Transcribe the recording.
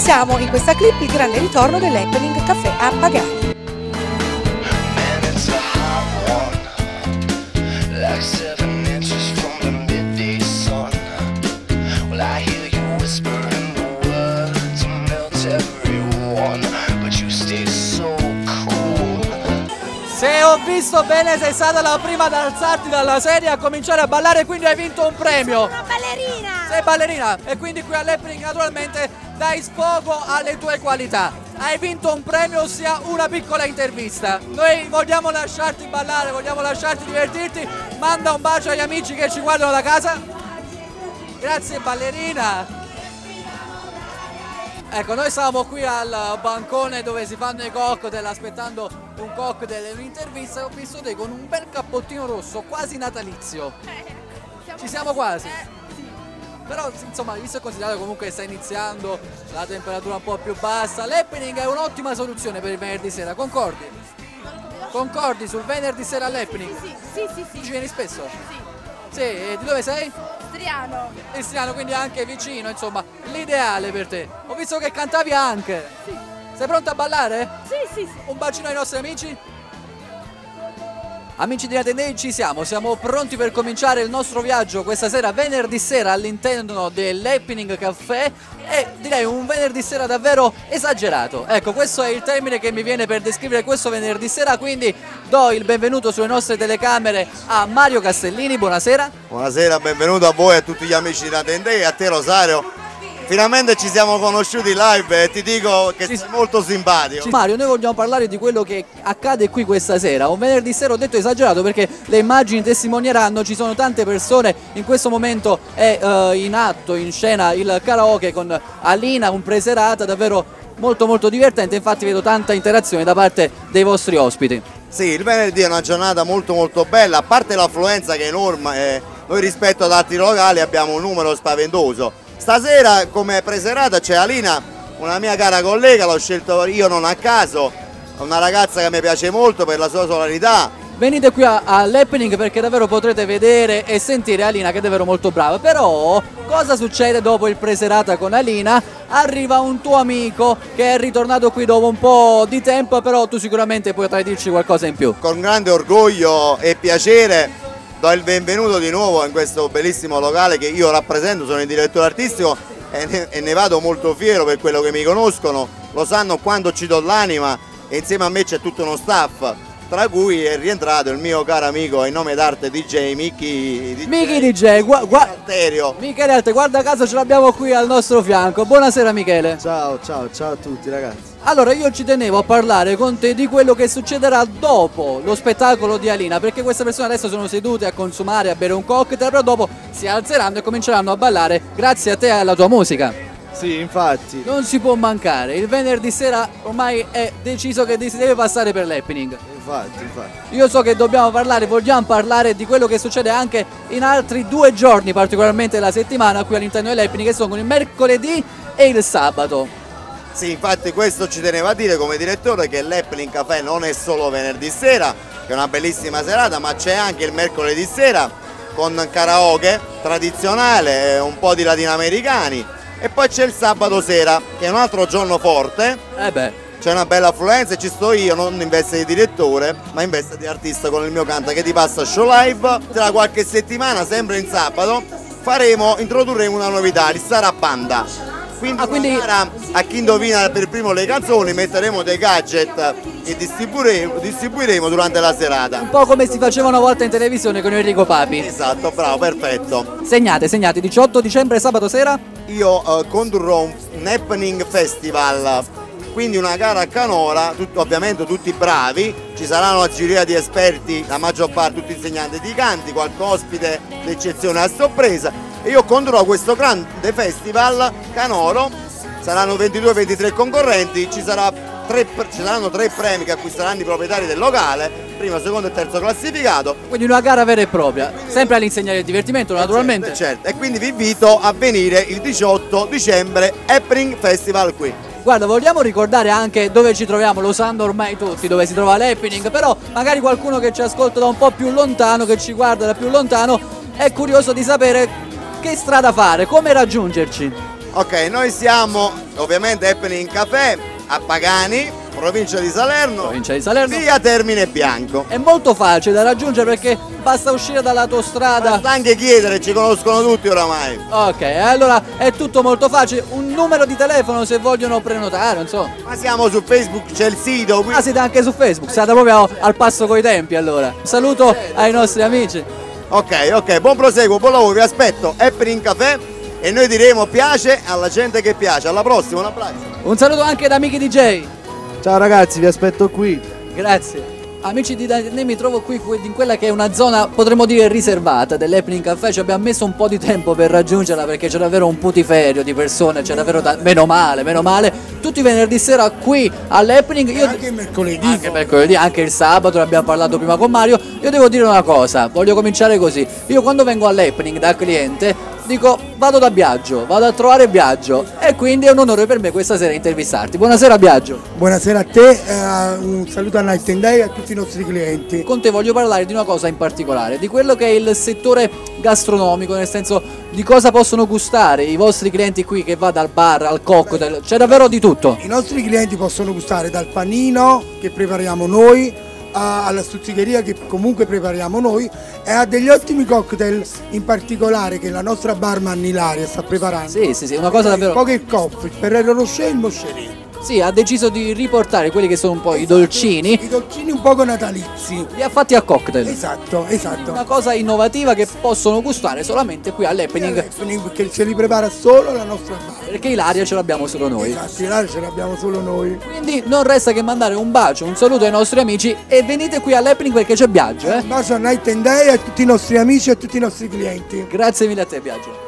Siamo in questa clip il grande ritorno dell'Happening Caffè a Pagani. Se ho visto bene sei stata la prima ad alzarti dalla sedia e a cominciare a ballare, quindi hai vinto un premio. Sono ballerina! Sei ballerina e quindi qui all'Happening naturalmente dai sfogo alle tue qualità. Hai vinto un premio, ossia una piccola intervista. Noi vogliamo lasciarti ballare, vogliamo lasciarti divertirti. Manda un bacio agli amici che ci guardano da casa. Grazie ballerina. Ecco, noi stavamo qui al bancone dove si fanno i cocktail aspettando un cocktail e un'intervista e ho visto te con un bel cappottino rosso quasi natalizio. Ci siamo quasi. Sì. Però insomma, visto e considerato comunque sta iniziando la temperatura un po' più bassa, l'Happening è un'ottima soluzione per il venerdì sera, concordi? Concordi sul venerdì sera all'Happening? Sì. Ci vieni spesso? Sì. Sì, e di dove sei? Striano. Cristiano, quindi anche vicino, insomma, l'ideale per te. Ho visto che cantavi anche. Sì. Sei pronta a ballare? Sì. Un bacino ai nostri amici? Amici di Atendei, ci siamo pronti per cominciare il nostro viaggio questa sera, venerdì sera all'interno dell'Happening Caffè e direi un venerdì sera davvero esagerato. Ecco, questo è il termine che mi viene per descrivere questo venerdì sera, quindi do il benvenuto sulle nostre telecamere a Mario Castellini, buonasera. Buonasera, benvenuto a voi e a tutti gli amici di Atendei e a te Rosario. Finalmente ci siamo conosciuti live e ti dico che sei molto simpatico. Mario, noi vogliamo parlare di quello che accade qui questa sera. Un venerdì sera ho detto esagerato perché le immagini testimonieranno, ci sono tante persone, in questo momento è in atto, in scena il karaoke con Alina, un preserata davvero molto divertente, infatti vedo tanta interazione da parte dei vostri ospiti. Sì, il venerdì è una giornata molto bella, a parte l'affluenza che è enorme, noi rispetto ad altri locali abbiamo un numero spaventoso. Stasera come preserata c'è Alina, una mia cara collega, l'ho scelto io non a caso, una ragazza che mi piace molto per la sua solarità. Venite qui all'Happening perché davvero potrete vedere e sentire Alina che è davvero molto brava. Però cosa succede dopo il preserata con Alina? Arriva un tuo amico che è ritornato qui dopo un po' di tempo, però tu sicuramente potrai dirci qualcosa in più. Con grande orgoglio e piacere do il benvenuto di nuovo in questo bellissimo locale che io rappresento, sono il direttore artistico e ne vado molto fiero per quello che mi conoscono, lo sanno quando ci do l'anima e insieme a me c'è tutto uno staff, tra cui è rientrato il mio caro amico in nome d'arte DJ Michi DJ. Michele Alte, guarda caso ce l'abbiamo qui al nostro fianco. Buonasera Michele. Ciao a tutti ragazzi. Allora io ci tenevo a parlare con te di quello che succederà dopo lo spettacolo di Alina, perché queste persone adesso sono sedute a consumare, a bere un cocktail, però dopo si alzeranno e cominceranno a ballare grazie a te e alla tua musica. Sì, infatti. Non si può mancare, il venerdì sera ormai è deciso che si deve passare per l'Happening. Infatti. Io so che vogliamo parlare di quello che succede anche in altri 2 giorni, particolarmente la settimana qui all'interno dell'Happening, che sono il mercoledì e il sabato. Sì, infatti questo ci tenevo a dire come direttore che l'Happening Café non è solo venerdì sera, che è una bellissima serata, ma c'è anche il mercoledì sera con karaoke tradizionale, un po' di latinoamericani e poi c'è il sabato sera che è un altro giorno forte. C'è una bella affluenza e ci sto io non in veste di direttore ma in veste di artista con il mio canta che ti passa show live. Tra qualche settimana, sempre in sabato, introdurremo una novità, il Sarabanda. Quindi gara a chi indovina per primo le canzoni, metteremo dei gadget e distribuiremo durante la serata. Un po' come si faceva una volta in televisione con Enrico Papi. Esatto, bravo, perfetto. Segnate, 18 dicembre sabato sera. Io condurrò un Happening Festival, quindi una gara a canora, ovviamente tutti bravi, ci saranno una giuria di esperti, la maggior parte tutti insegnanti di canti, qualche ospite d'eccezione a sorpresa. E io condurrò questo grande festival canoro, saranno 22-23 concorrenti, ci saranno 3 premi che acquisteranno i proprietari del locale, primo, secondo e terzo classificato. Quindi una gara vera e propria, sempre all'insegna del divertimento naturalmente. Certo. E quindi vi invito a venire il 18 dicembre Happening Festival qui. Guarda, vogliamo ricordare anche dove ci troviamo, lo sanno ormai tutti dove si trova l'Happening, però magari qualcuno che ci ascolta da un po' più lontano, che ci guarda da più lontano, è curioso di sapere che strada fare, come raggiungerci. Ok, noi siamo ovviamente Happening Café a Pagani, provincia di Salerno, Provincia di Salerno. via Termine Bianco. È molto facile da raggiungere perché basta uscire dall'autostrada. Basta anche chiedere, ci conoscono tutti oramai. Ok, allora è tutto molto facile. Un numero di telefono se vogliono prenotare, insomma. Ma siamo su Facebook, c'è il sito. Ah, siete anche su Facebook, state proprio al passo coi tempi allora. Un saluto ai nostri amici. Ok, buon proseguo, buon lavoro, vi aspetto Happening Café e noi diremo piace alla gente che piace. Alla prossima, un abbraccio. Un saluto anche da Amici DJ. Ciao ragazzi, vi aspetto qui. Grazie. Amici di Daniele, mi trovo qui in quella che è una zona, potremmo dire, riservata dell'Happening Café. Ci abbiamo messo un po' di tempo per raggiungerla perché c'è davvero un putiferio di persone, c'è davvero meno male. Tutti i venerdì sera qui all'Happening. Anche mercoledì. Anche mercoledì, anche il sabato, ne abbiamo parlato prima con Mario. Io devo dire una cosa, voglio cominciare così. Io quando vengo all'Happening da cliente dico vado da Biagio, vado a trovare Biagio e quindi è un onore per me questa sera intervistarti. Buonasera Biagio. Buonasera a te, un saluto a Night and Day e a tutti i nostri clienti. Con te voglio parlare di una cosa in particolare, di quello che è il settore gastronomico, nel senso di cosa possono gustare i vostri clienti qui, che va dal bar al cocktail, c'è davvero di tutto. I nostri clienti possono gustare dal panino che prepariamo noi alla stuzzicheria che comunque prepariamo noi e a degli ottimi cocktail in particolare che la nostra barman Ilaria sta preparando. Sì, una cosa davvero. Pocket Coffee, Ferrero Rocher e il Moscerino. Sì, ha deciso di riportare quelli che sono un po' i dolcini, I dolcini un poco natalizi. li ha fatti a cocktail. Esatto. Una cosa innovativa che possono gustare solamente qui all'Happening, Perché ce li prepara solo la nostra barman. perché Ilaria ce l'abbiamo solo noi. Esatto, Ilaria ce l'abbiamo solo noi. Quindi non resta che mandare un bacio, un saluto ai nostri amici e venite qui all'Happening perché c'è Biagio, Un bacio a Night and Day, a tutti i nostri amici e a tutti i nostri clienti. Grazie mille a te Biagio.